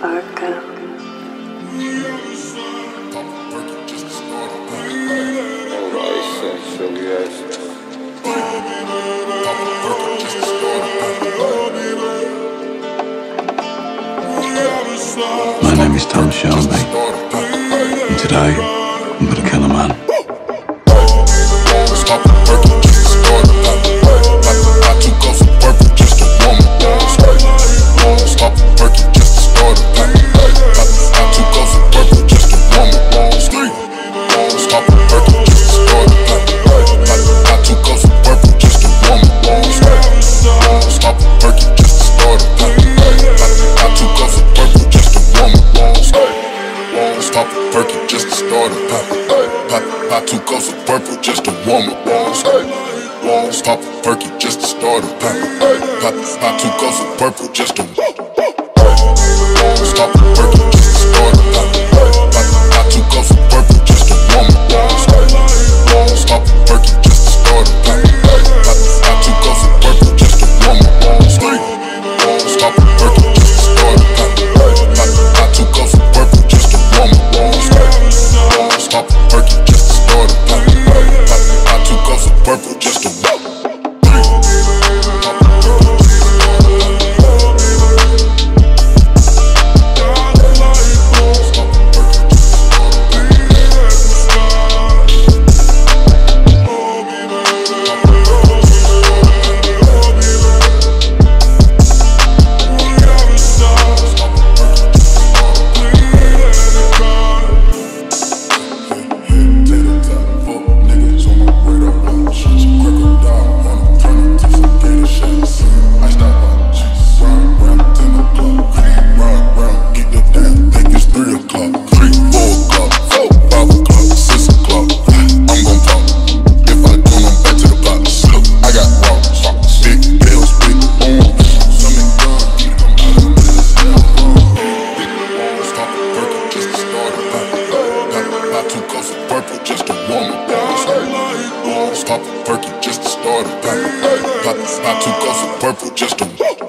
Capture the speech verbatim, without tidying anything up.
My name is Shelby, and today I'm gonna kill a man. Just to start it, pop it, pop it, pop two cups of purple just to warm up. Pop a perky just to start it, pop it, pop it, pop two cups of purple just to pop a perky just to start it, pop it, pop it, pop two cups of purple just to warm up. Pop a perky just to start it, pop it, pop it, pop two cups of purple just to warm up. Pop a perky just to start it, pop it, pop it, pop two cups of purple just to warm up. Pop a perky just to start it, pop it, pop it, pop two cups of purple just to walk. Pop a perky just to start it, pop it, pop it, pop two cups of purple just to walk.